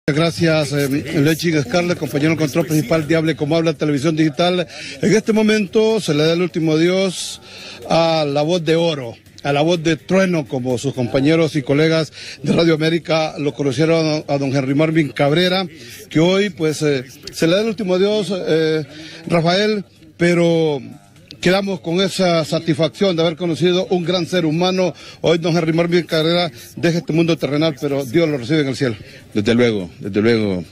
Gracias, Leching Scarlett, compañero control principal de Hable Como Habla Televisión Digital. En este momento se le da el último adiós a la voz de oro, a la voz de trueno, como sus compañeros y colegas de Radio América lo conocieron a don Henry Marvin Cabrera, que hoy pues se le da el último adiós, Rafael, pero quedamos con esa satisfacción de haber conocido un gran ser humano. Hoy don Henry Marvin Cabrera deja este mundo terrenal, pero Dios lo recibe en el cielo. Desde luego, desde luego.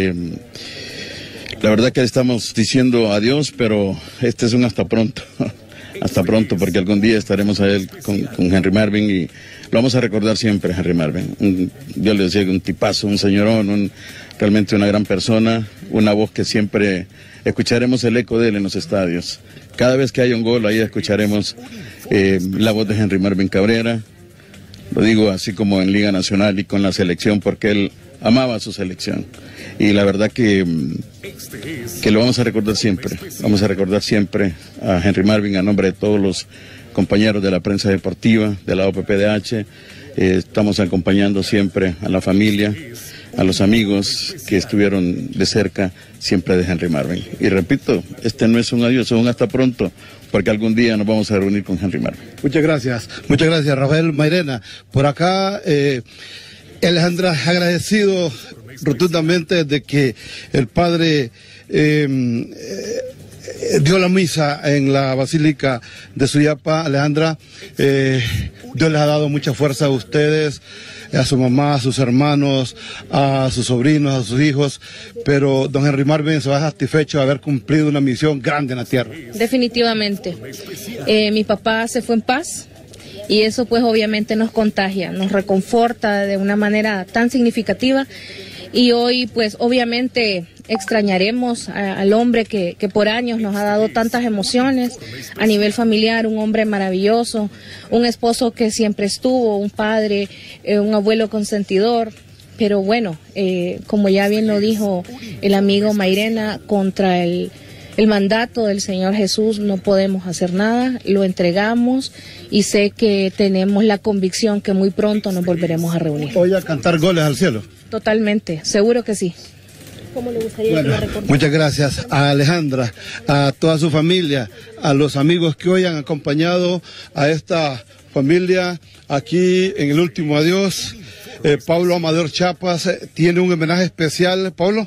La verdad que estamos diciendo adiós, pero este es un hasta pronto. Hasta pronto, porque algún día estaremos a él con Henry Marvin y lo vamos a recordar siempre, Henry Marvin. Yo le decía, un tipazo, un señorón, realmente una gran persona, una voz que siempre escucharemos el eco de él en los estadios. Cada vez que haya un gol, ahí escucharemos la voz de Henry Marvin Cabrera. Lo digo así como en Liga Nacional y con la selección, porque él amaba a su selección. Y la verdad que lo vamos a recordar siempre. Vamos a recordar siempre a Henry Marvin a nombre de todos los compañeros de la prensa deportiva, de la OPPDH. Estamos acompañando siempre a la familia, a los amigos que estuvieron de cerca siempre de Henry Marvin. Y repito, este no es un adiós, es un hasta pronto, porque algún día nos vamos a reunir con Henry Marvin. Muchas gracias, Rafael Mairena. Por acá, Alejandra, agradecido rotundamente de que el padre dio la misa en la Basílica de Suyapa. Alejandra, Dios les ha dado mucha fuerza a ustedes, a su mamá, a sus hermanos, a sus sobrinos, a sus hijos, pero don Henry Marvin se va satisfecho de haber cumplido una misión grande en la tierra. Definitivamente. Mi papá se fue en paz y eso pues obviamente nos contagia, nos reconforta de una manera tan significativa. Y hoy, pues, obviamente extrañaremos al hombre que por años nos ha dado tantas emociones a nivel familiar, un hombre maravilloso, un esposo que siempre estuvo, un padre, un abuelo consentidor. Pero bueno, como ya bien lo dijo el amigo Mairena, contra el mandato del Señor Jesús no podemos hacer nada, lo entregamos y sé que tenemos la convicción que muy pronto nos volveremos a reunir. Hoy a cantar goles al cielo. Totalmente, seguro que sí. ¿Cómo le gustaría que lo recordara? Muchas gracias a Alejandra, a toda su familia, a los amigos que hoy han acompañado a esta familia aquí en el último adiós. Pablo Amador Chapas tiene un homenaje especial. Pablo,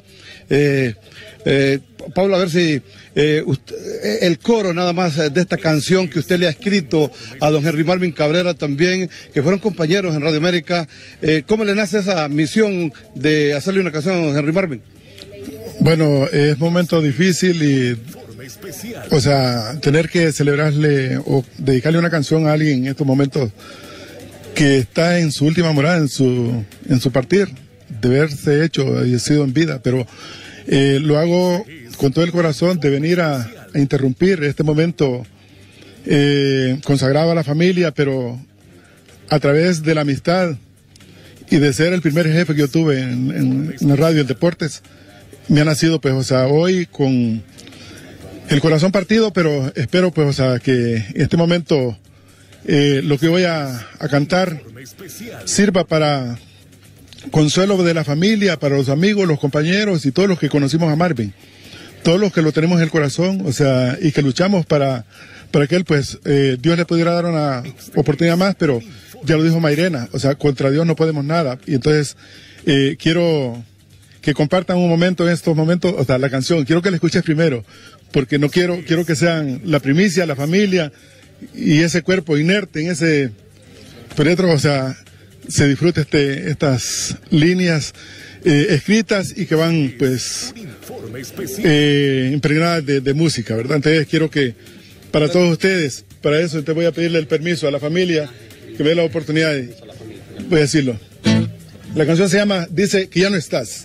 Pablo, a ver si el coro nada más de esta canción que usted le ha escrito a don Henry Marvin Cabrera también, que fueron compañeros en Radio América. ¿Cómo le nace esa misión de hacerle una canción a don Henry Marvin? Bueno, es un momento difícil y, o sea, tener que celebrarle o dedicarle una canción a alguien en estos momentos que está en su última morada, en su partir, de haberse hecho y sido en vida, pero lo hago con todo el corazón de venir a interrumpir este momento consagrado a la familia, pero a través de la amistad y de ser el primer jefe que yo tuve en la radio, en deportes, me ha nacido, pues, o sea, hoy con el corazón partido, pero espero, pues, o sea, que en este momento lo que voy a cantar sirva para consuelo de la familia, para los amigos, los compañeros y todos los que conocimos a Marvin, todos los que lo tenemos en el corazón, o sea, y que luchamos para que él, pues, Dios le pudiera dar una oportunidad más, pero ya lo dijo Mairena, o sea, contra Dios no podemos nada, y entonces quiero que compartan un momento en estos momentos, o sea, la canción, quiero que la escuches primero, porque no quiero que sean la primicia, la familia y ese cuerpo inerte en ese peretro, o sea, se disfrute estas líneas escritas y que van, pues, impregnadas de música, ¿verdad? Entonces quiero que, para todos ustedes, para eso te voy a pedirle el permiso a la familia, que me dé la oportunidad de, voy a decirlo. La canción se llama, dice, que ya no estás.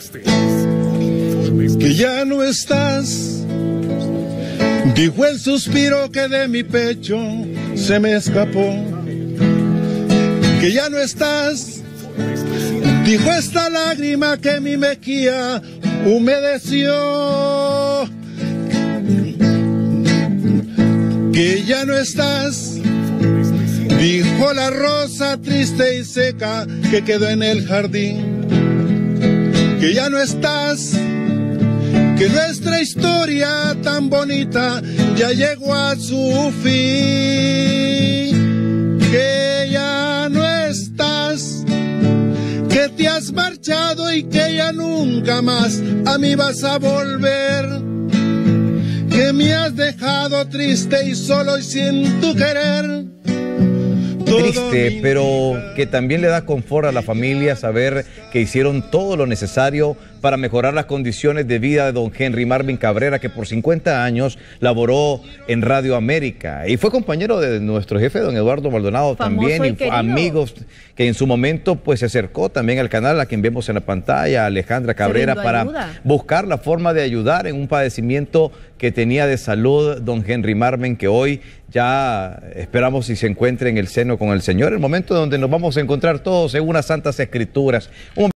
Que ya no estás, dijo el suspiro que de mi pecho se me escapó. Que ya no estás, dijo esta lágrima que mi mejilla humedeció. Que ya no estás, dijo la rosa triste y seca que quedó en el jardín. que ya no estás, que nuestra historia tan bonita ya llegó a su fin, que ya no estás, que te has marchado y que ya nunca más a mí vas a volver, que me has dejado triste y solo y sin tu querer. Triste, pero que también le da confort a la familia saber que hicieron todo lo necesario para mejorar las condiciones de vida de don Henry Marvin Cabrera, que por 50 años laboró en Radio América y fue compañero de nuestro jefe, don Eduardo Maldonado, también, y amigos que en su momento pues se acercó también al canal, a quien vemos en la pantalla, Alejandra Cabrera, para buscar la forma de ayudar en un padecimiento que tenía de salud don Henry Marvin, que hoy ya esperamos si se encuentre en el seno con el Señor, el momento donde nos vamos a encontrar todos en unas santas escrituras.